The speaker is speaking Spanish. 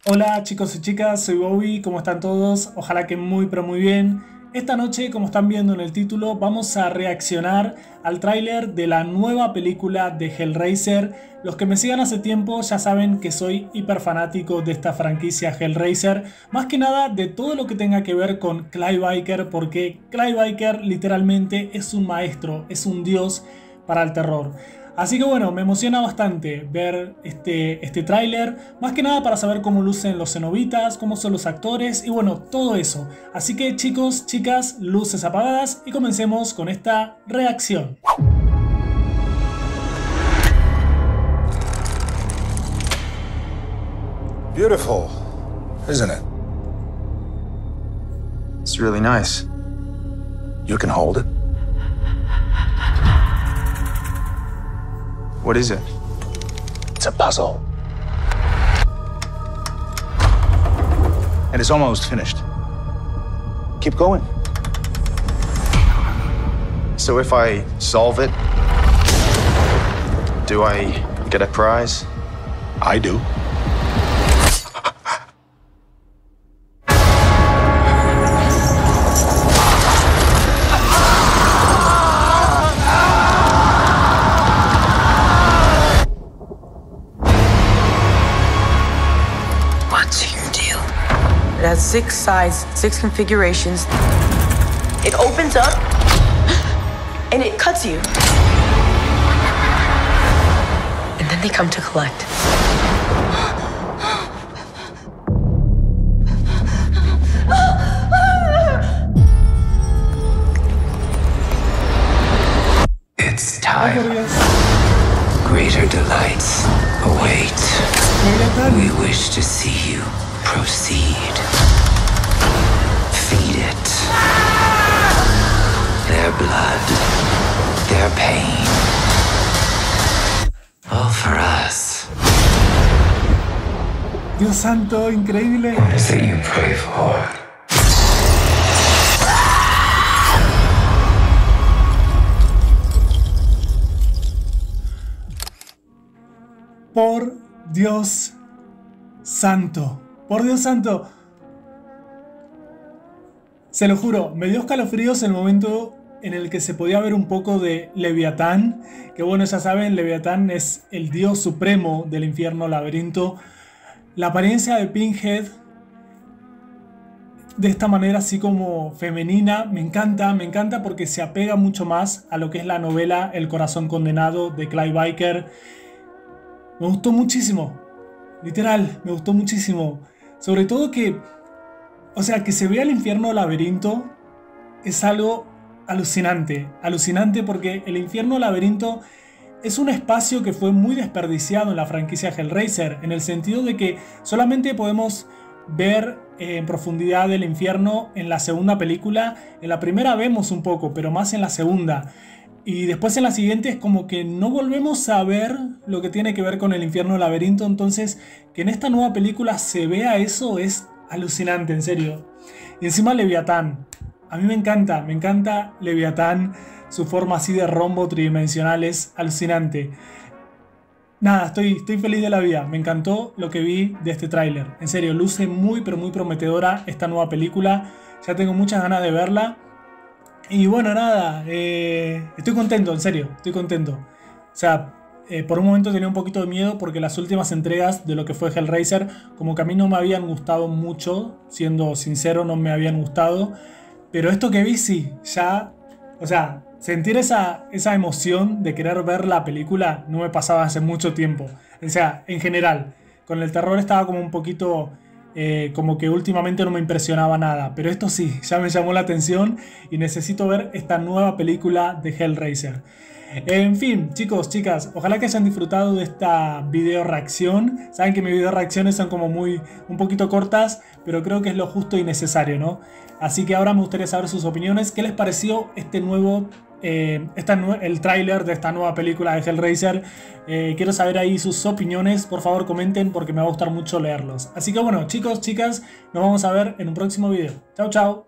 Hola chicos y chicas, soy Bobby, ¿cómo están todos? Ojalá que muy pero muy bien. Esta noche, como están viendo en el título, vamos a reaccionar al tráiler de la nueva película de Hellraiser. Los que me sigan hace tiempo ya saben que soy hiper fanático de esta franquicia Hellraiser, más que nada de todo lo que tenga que ver con Clive Barker, porque Clive Barker literalmente es un maestro, es un dios para el terror. Así que bueno, me emociona bastante ver este tráiler, más que nada para saber cómo lucen los cenobitas, cómo son los actores y bueno, todo eso. Así que chicos, chicas, luces apagadas y comencemos con esta reacción. Beautiful, isn't it? It's really nice. You can hold it. What is it? It's a puzzle. And it's almost finished. Keep going. So if I solve it, do I get a prize? I do. What's your deal? It has 6 sides, 6 configurations. It opens up and it cuts you. And then they come to collect. It's Ay, por time. Dios. Greater delights await. Leviatán. We wish to see you proceed. Feed it. Their blood, their pain. All for us. Dios santo, increíble. What is it you pray for? Por Dios santo, por Dios santo. Se lo juro, me dio escalofríos en el momento en el que se podía ver un poco de Leviatán. Que bueno, ya saben, Leviatán es el dios supremo del infierno laberinto. La apariencia de Pinhead, de esta manera así como femenina, me encanta porque se apega mucho más a lo que es la novela El corazón condenado de Clive Barker. Me gustó muchísimo, literal, me gustó muchísimo. Sobre todo que, o sea, que se vea el infierno laberinto es algo alucinante. Alucinante porque el infierno laberinto es un espacio que fue muy desperdiciado en la franquicia Hellraiser. En el sentido de que solamente podemos ver en profundidad el infierno en la segunda película. En la primera vemos un poco, pero más en la segunda. Y después en la siguiente es como que no volvemos a ver lo que tiene que ver con el infierno laberinto. Entonces, que en esta nueva película se vea eso es alucinante, en serio. Y encima Leviatán. A mí me encanta Leviatán. Su forma así de rombo tridimensional es alucinante. Nada, estoy feliz de la vida. Me encantó lo que vi de este tráiler. En serio, luce muy pero muy prometedora esta nueva película. Ya tengo muchas ganas de verla. Y bueno, nada, estoy contento, en serio, estoy contento. O sea, por un momento tenía un poquito de miedo porque las últimas entregas de lo que fue Hellraiser, como que a mí no me habían gustado mucho, siendo sincero, no me habían gustado. Pero esto que vi sí, ya, o sea, sentir esa emoción de querer ver la película no me pasaba hace mucho tiempo. O sea, en general, con el terror estaba como un poquito... como que últimamente no me impresionaba nada, pero esto sí, ya me llamó la atención y necesito ver esta nueva película de Hellraiser. En fin, chicos, chicas, ojalá que hayan disfrutado de esta video reacción. Saben que mis video reacciones son como un poquito cortas, pero creo que es lo justo y necesario, ¿no? Así que ahora me gustaría saber sus opiniones. ¿Qué les pareció este nuevo el tráiler de esta nueva película de Hellraiser? Quiero saber ahí sus opiniones. Por favor comenten porque me va a gustar mucho leerlos. Así que bueno, chicos, chicas, nos vamos a ver en un próximo video. Chao, chao.